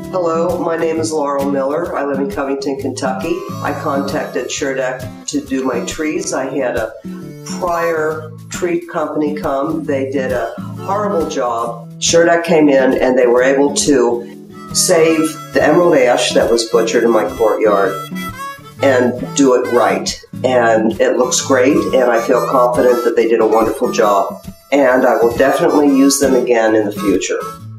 Hello, my name is Laurel Miller. I live in Covington, Kentucky. I contacted Sherdec to do my trees. I had a prior tree company come. They did a horrible job. Sherdec came in and they were able to save the emerald ash that was butchered in my courtyard and do it right. And it looks great, and I feel confident that they did a wonderful job. And I will definitely use them again in the future.